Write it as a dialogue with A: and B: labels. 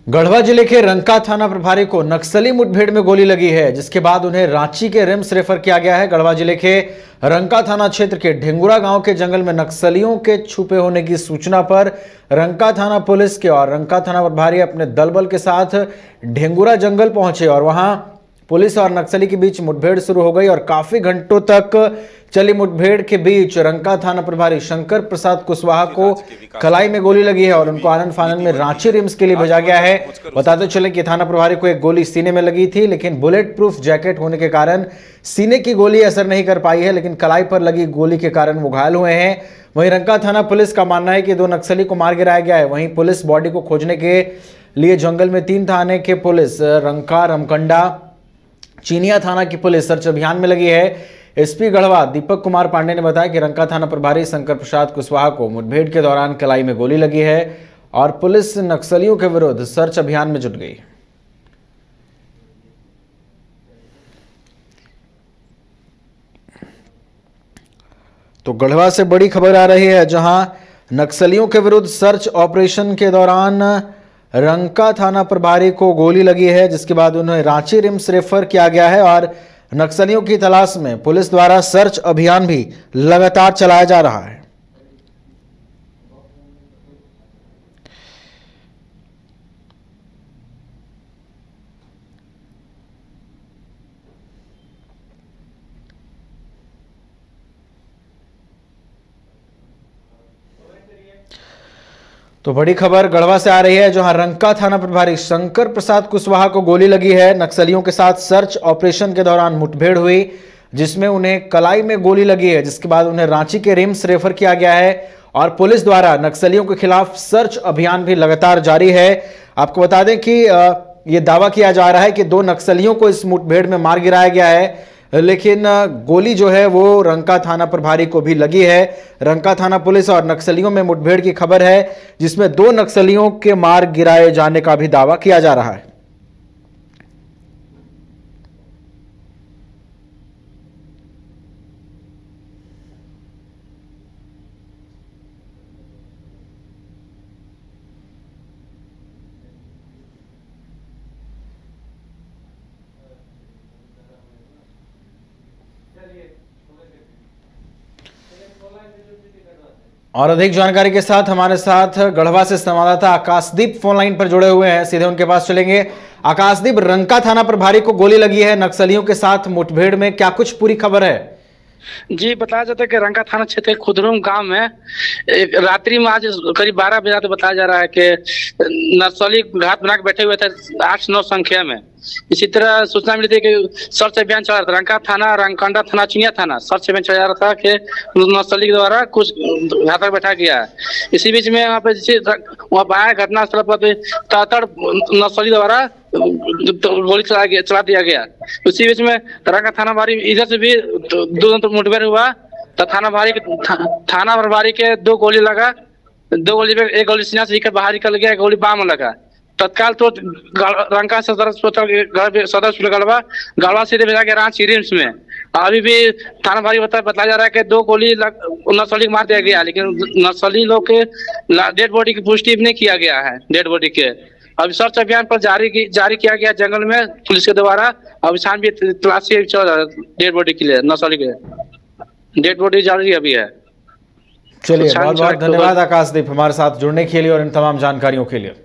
A: गढ़वा जिले के रंका थाना प्रभारी को नक्सली मुठभेड़ में गोली लगी है, जिसके बाद उन्हें रांची के रिम्स रेफर किया गया है। गढ़वा जिले के रंका थाना क्षेत्र के ढेंगुरा गांव के जंगल में नक्सलियों के छुपे होने की सूचना पर रंका थाना पुलिस के और रंका थाना प्रभारी अपने दलबल के साथ ढेंगुरा जंगल पहुंचे और वहां पुलिस और नक्सली के बीच मुठभेड़ शुरू हो गई और काफी घंटों तक चली मुठभेड़ के बीच रंका थाना प्रभारी शंकर प्रसाद कुशवाहा को कलाई में गोली लगी है और उनको आनंद फानंद में रांची रिम्स के लिए भेजा गया है। बताते चले कि थाना प्रभारी को एक गोली सीने में लगी थी, लेकिन बुलेट प्रूफ जैकेट होने के कारण सीने की गोली असर नहीं कर पाई है, लेकिन कलाई पर लगी गोली के कारण वो घायल हुए हैं। वहीं रंका थाना पुलिस का मानना है कि 2 नक्सली को मार गिराया गया है। वहीं पुलिस बॉडी को खोजने के लिए जंगल में 3 थाने के पुलिस, रंका, रमकंडा, चीनिया थाना की पुलिस सर्च अभियान में लगी है। एसपी गढ़वा दीपक कुमार पांडे ने बताया कि रंका थाना प्रभारी शंकर प्रसाद कुशवाहा को मुठभेड़ के दौरान कलाई में गोली लगी है और पुलिस नक्सलियों के विरुद्ध सर्च अभियान में जुट गई। तो गढ़वा से बड़ी खबर आ रही है, जहां नक्सलियों के विरुद्ध सर्च ऑपरेशन के दौरान रंका थाना प्रभारी को गोली लगी है, जिसके बाद उन्हें रांची रिम्स रेफर किया गया है और नक्सलियों की तलाश में पुलिस द्वारा सर्च अभियान भी लगातार चलाया जा रहा है। तो बड़ी खबर गढ़वा से आ रही है, जहां रंका थाना प्रभारी शंकर प्रसाद कुशवाहा को गोली लगी है। नक्सलियों के साथ सर्च ऑपरेशन के दौरान मुठभेड़ हुई, जिसमें उन्हें कलाई में गोली लगी है, जिसके बाद उन्हें रांची के रिम्स रेफर किया गया है और पुलिस द्वारा नक्सलियों के खिलाफ सर्च अभियान भी लगातार जारी है। आपको बता दें कि ये दावा किया जा रहा है कि 2 नक्सलियों को इस मुठभेड़ में मार गिराया गया है, लेकिन गोली जो है वो रंका थाना प्रभारी को भी लगी है। रंका थाना पुलिस और नक्सलियों में मुठभेड़ की खबर है, जिसमें 2 नक्सलियों के मार गिराए जाने का भी दावा किया जा रहा है। और अधिक जानकारी के साथ हमारे साथ गढ़वा से संवाददाता आकाशदीप फोन लाइन पर जुड़े हुए हैं, सीधे उनके पास चलेंगे। आकाशदीप, रंका थाना प्रभारी को गोली लगी है नक्सलियों के साथ मुठभेड़ में, क्या कुछ पूरी खबर है?
B: जी, बताया जाता है कि रंका थाना क्षेत्र के खुदरुम गांव में एक रात्रि में आज करीब 12 बजे तो बताया जा रहा है कि नक्सली घात बना के बैठे हुए थे 8-9 संख्या में। इसी तरह सूचना मिली थी कि सर्च अभियान चला रहा था। रंका थाना, रंगकंडा थाना, चिनिया थाना सर्च अभियान चला रहा था कि नक्सली के द्वारा कुछ घातक बैठा गया है। इसी बीच में वहाँ पे वहाँ आया घटनास्थल पर तातड़ नक्सली द्वारा गोली चला दिया गया। उसी बीच में रंका थाना प्रभारी इधर से भी 2 मुठभेड़ हुआ, तो थाना प्रभारी के 2 गोली लगा। 2 गोली पे एक गोली सीना से बाहर निकल गया, एक गोली बाम में लगा। तत्काल तो रंका सदर अस्पताल गढ़वा से भेजा गया रांची रिम्स में। अभी भी थाना प्रभारी बताया जा रहा है कि 2 गोली नक्सली मार दिया गया, लेकिन नक्सली लोग के डेड बॉडी की पुष्टि नहीं किया गया है। डेड बॉडी के अभी सर्च अभियान पर जारी किया गया जंगल में पुलिस के द्वारा। अभी छानबीन तलाशी चल रहा है डेड बॉडी के लिए, नक्सली के डेड बॉडी जारी अभी है।
A: चलिए, बहुत बहुत धन्यवाद आकाशदीप हमारे साथ जुड़ने के लिए और इन तमाम जानकारियों के लिए।